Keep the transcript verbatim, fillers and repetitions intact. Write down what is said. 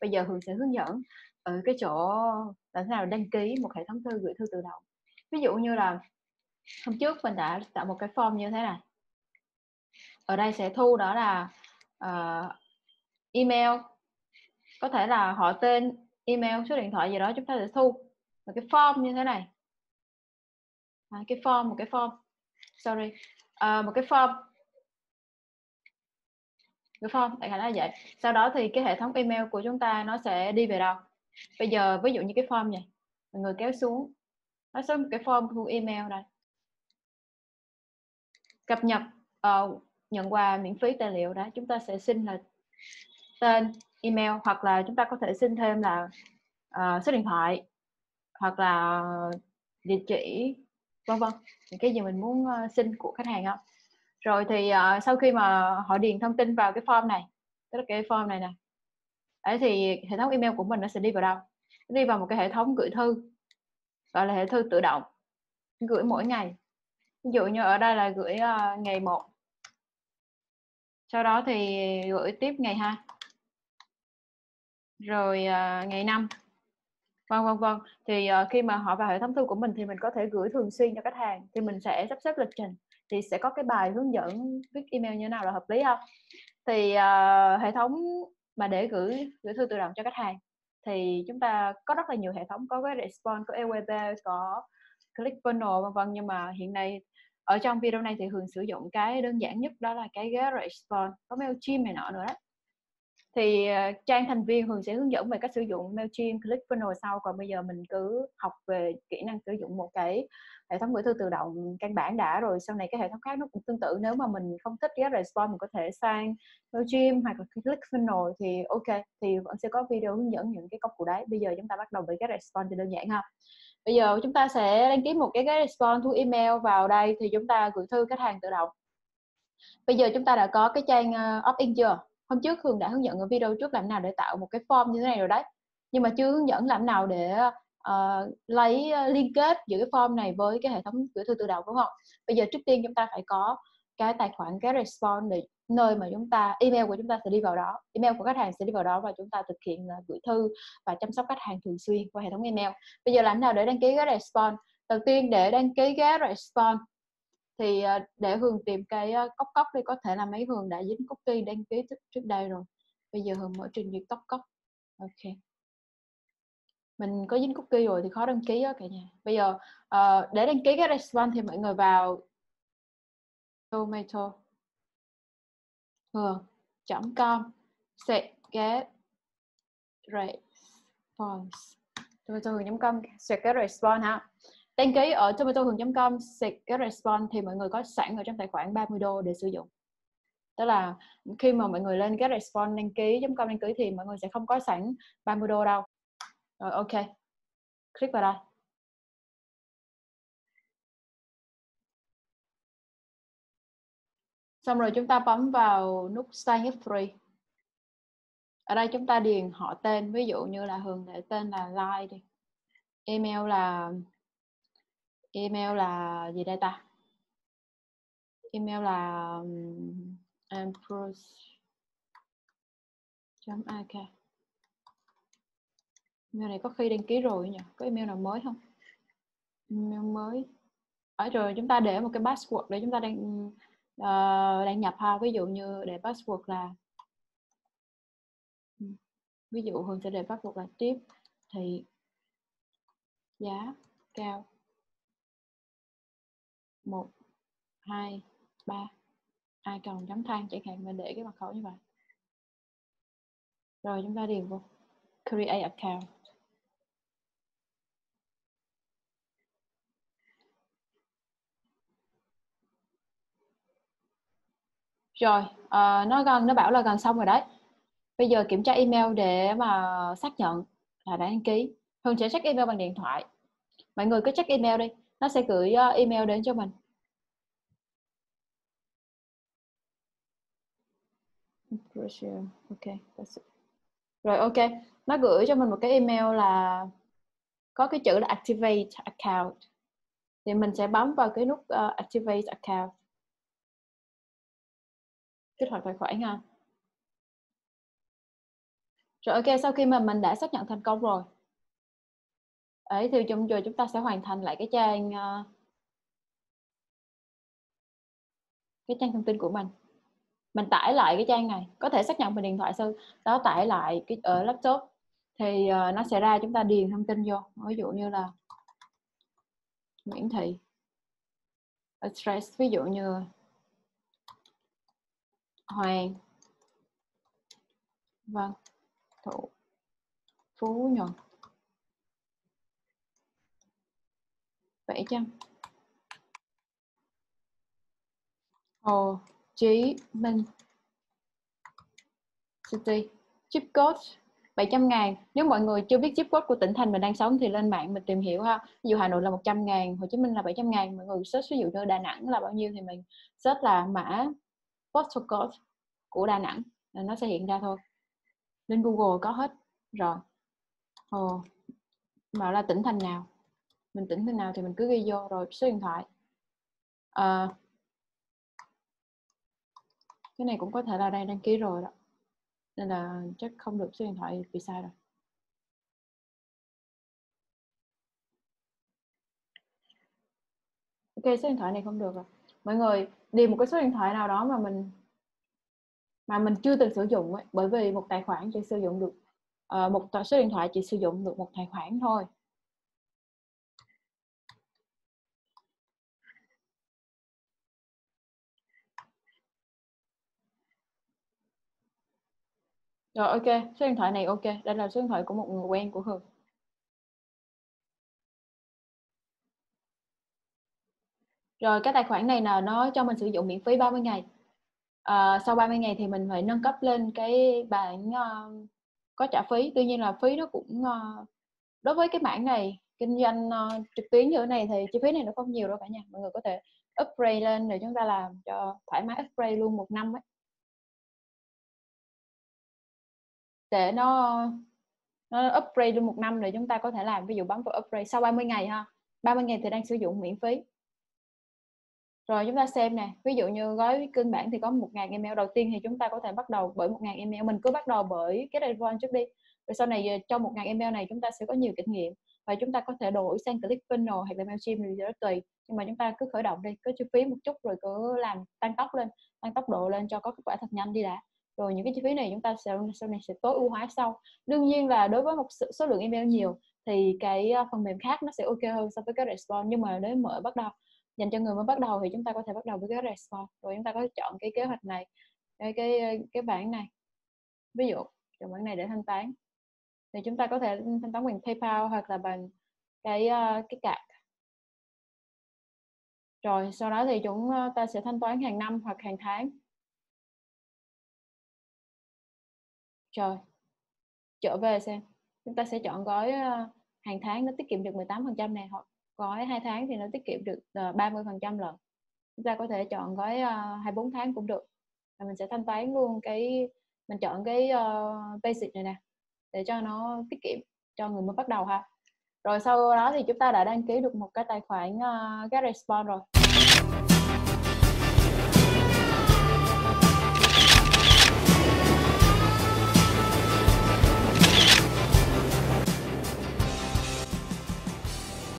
Bây giờ Hường sẽ hướng dẫn ở cái chỗ làm thế nào đăng ký một hệ thống thư gửi thư tự động. Ví dụ như là hôm trước mình đã tạo một cái form như thế này. Ở đây sẽ thu đó là uh, email, có thể là họ tên, email, số điện thoại gì đó, chúng ta sẽ thu một cái form như thế này. À, cái form, một cái form, sorry, uh, một cái form, cái form, đại khái là vậy. Sau đó thì cái hệ thống email của chúng ta nó sẽ đi về đâu? Bây giờ ví dụ như cái form này, mọi người kéo xuống, nó sẽ một cái form thu email đây. Cập nhật uh, nhận quà miễn phí tài liệu đó, chúng ta sẽ xin là tên, email, hoặc là chúng ta có thể xin thêm là uh, số điện thoại hoặc là địa chỉ, vân vân, những cái gì mình muốn uh, xin của khách hàng không. Rồi thì uh, sau khi mà họ điền thông tin vào cái form này, tức là cái form này nè, đấy thì hệ thống email của mình nó sẽ đi vào đâu? Nó đi vào một cái hệ thống gửi thư, gọi là hệ thư tự động, gửi mỗi ngày. Ví dụ như ở đây là gửi uh, ngày một, sau đó thì gửi tiếp ngày hai, rồi uh, ngày năm, vân vân vân. Thì uh, khi mà họ vào hệ thống thư của mình thì mình có thể gửi thường xuyên cho khách hàng, thì mình sẽ sắp xếp lịch trình, thì sẽ có cái bài hướng dẫn viết email như thế nào là hợp lý không. Thì uh, hệ thống mà để gửi gửi thư tự động cho khách hàng thì chúng ta có rất là nhiều hệ thống, có cái Response, có e vê bê, có ClickFunnels, vân vân. Nhưng mà hiện nay ở trong video này thì Hường sử dụng cái đơn giản nhất, đó là cái GetResponse, có MailChimp này nọ nữa đó. Thì uh, trang thành viên Hường sẽ hướng dẫn về cách sử dụng MailChimp, ClickFunnels sau. Còn bây giờ mình cứ học về kỹ năng sử dụng một cái hệ thống gửi thư tự động căn bản đã, rồi sau này cái hệ thống khác nó cũng tương tự. Nếu mà mình không thích GetResponse, mình có thể sang MailChimp hoặc là ClickFunnels thì ok, thì vẫn sẽ có video hướng dẫn những cái công cụ đấy. Bây giờ chúng ta bắt đầu với GetResponse thì đơn giản ha. Bây giờ chúng ta sẽ đăng ký một cái GetResponse thu email vào đây, thì chúng ta gửi thư khách hàng tự động. Bây giờ chúng ta đã có cái trang uh, opt-in chưa? Hôm trước Hường đã hướng dẫn ở video trước làm nào để tạo một cái form như thế này rồi đấy, nhưng mà chưa hướng dẫn làm nào để uh, lấy uh, liên kết giữa cái form này với cái hệ thống gửi thư tự động, đúng không? Bây giờ trước tiên chúng ta phải có cái tài khoản GetResponse, để nơi mà chúng ta, email của chúng ta sẽ đi vào đó, email của khách hàng sẽ đi vào đó, và chúng ta thực hiện uh, gửi thư và chăm sóc khách hàng thường xuyên qua hệ thống email. Bây giờ làm nào để đăng ký GetResponse? Đầu tiên, để đăng ký GetResponse thì để Hường tìm cái cốc cốc đi, có thể là mấy Hường đã dính cookie đăng ký trước đây rồi. Bây giờ Hường mở trình duyệt cốc cốc. Ok, mình có dính cookie rồi thì khó đăng ký đó cả nhà. Bây giờ uh, để đăng ký cái response thì mọi người vào tomato hường chấm com sẽ get response, tomato hường chấm com sẽ get response ha. Đăng ký ở tomato hường chấm com sẽ get response thì mọi người có sẵn ở trong tài khoản ba mươi đô để sử dụng. Tức là khi mà mọi người lên get response đăng ký chấm com đăng ký thì mọi người sẽ không có sẵn ba mươi đô đâu. Rồi ok, click vào đây. Xong rồi chúng ta bấm vào nút sign up free. Ở đây chúng ta điền họ tên, ví dụ như là Hường để tên là Lai đi. Email là email là gì đây ta? Email là um, ambrose.ak. Email này có khi đăng ký rồi nhỉ? Có email nào mới không? Email mới. Ở rồi chúng ta để một cái password để chúng ta đang uh, đang nhập ha. Ví dụ như để password là, ví dụ Hường sẽ để password là tiếp thì giá cao một hai ba icon chấm than chẳng hạn, mình để cái mật khẩu như vậy. Rồi chúng ta điền vô create account. Rồi uh, nó gần, nó bảo là gần xong rồi đấy. Bây giờ kiểm tra email để mà xác nhận là đã đăng ký. Hường sẽ check email bằng điện thoại. Mọi người cứ check email đi, nó sẽ gửi uh, email đến cho mình. Ok, rồi ok, nó gửi cho mình một cái email là có cái chữ là activate account, thì mình sẽ bấm vào cái nút uh, activate account, kích hoạt tài khoản ha. Rồi ok, sau khi mà mình đã xác nhận thành công rồi ấy thì chúng giờ chúng ta sẽ hoàn thành lại cái trang uh, cái trang thông tin của mình. Mình tải lại cái trang này, có thể xác nhận bằng điện thoại sau đó tải lại cái ở laptop thì uh, nó sẽ ra, chúng ta điền thông tin vô, ví dụ như là Nguyễn Thị, address ví dụ như Hoàng Văn Thụ, Phú Nhuận, bảy trăm, Hồ Chí Minh City, zip code bảy trăm ngàn. Nếu mọi người chưa biết zip code của tỉnh thành mình đang sống thì lên mạng mình tìm hiểu ha. Ví dụ Hà Nội là một trăm ngàn, Hồ Chí Minh là bảy trăm ngàn. Mọi người search ví dụ như Đà Nẵng là bao nhiêu thì mình search là mã postal code của Đà Nẵng là nó sẽ hiện ra thôi. Lên Google có hết rồi. Ồ, mà là tỉnh thành nào, mình tỉnh thành nào thì mình cứ ghi vô, rồi số điện thoại. À, cái này cũng có thể là đang đăng ký rồi đó, nên là chắc không được số điện thoại bị sai rồi. Ok, số điện thoại này không được rồi. Mọi người điền một cái số điện thoại nào đó mà mình mà mình chưa từng sử dụng ấy, bởi vì một tài khoản chỉ sử dụng được uh, một số điện thoại chỉ sử dụng được một tài khoản thôi. Rồi ok, số điện thoại này ok, đây là số điện thoại của một người quen của Hường. Rồi cái tài khoản này là nó cho mình sử dụng miễn phí ba mươi ngày. À, sau ba mươi ngày thì mình phải nâng cấp lên cái bản uh, có trả phí. Tuy nhiên là phí nó cũng uh, đối với cái mảng này kinh doanh uh, trực tuyến như thế này thì chi phí này nó không nhiều đâu cả nhà. Mọi người có thể upgrade lên để chúng ta làm cho thoải mái, upgrade luôn một năm ấy, để nó nó upgrade luôn một năm để chúng ta có thể làm, ví dụ bấm vào upgrade sau ba mươi ngày ha. ba mươi ngày thì đang sử dụng miễn phí. Rồi chúng ta xem nè, ví dụ như gói kênh bản thì có một nghìn email. Đầu tiên thì chúng ta có thể bắt đầu bởi một nghìn email, mình cứ bắt đầu bởi cái Advanced trước đi. Rồi sau này trong một nghìn email này chúng ta sẽ có nhiều kinh nghiệm và chúng ta có thể đổi sang ClickFunnels hoặc là Mailchimp thì rất tùy. Nhưng mà chúng ta cứ khởi động đi, cứ chi phí một chút rồi cứ làm tăng tốc lên, tăng tốc độ lên cho có kết quả thật nhanh đi đã. Rồi những cái chi phí này chúng ta sẽ sau này sẽ tối ưu hóa sau. Đương nhiên là đối với một số lượng email nhiều thì cái phần mềm khác nó sẽ ok hơn so với cái Response, nhưng mà nếu mở bắt đầu dành cho người mới bắt đầu thì chúng ta có thể bắt đầu với cái response, rồi chúng ta có thể chọn cái kế hoạch này, cái cái cái bảng này, ví dụ chọn bảng này để thanh toán thì chúng ta có thể thanh toán bằng PayPal hoặc là bằng cái cái card. Rồi sau đó thì chúng ta sẽ thanh toán hàng năm hoặc hàng tháng. Rồi trở về xem, chúng ta sẽ chọn gói hàng tháng, nó tiết kiệm được mười tám phần trăm này, hoặc gói hai tháng thì nó tiết kiệm được ba mươi phần trăm lần. Chúng ta có thể chọn gói hai mươi bốn tháng cũng được, và mình sẽ thanh toán luôn cái, mình chọn cái uh, basic này nè để cho nó tiết kiệm cho người mới bắt đầu ha. Rồi sau đó thì chúng ta đã đăng ký được một cái tài khoản uh, GetResponse rồi.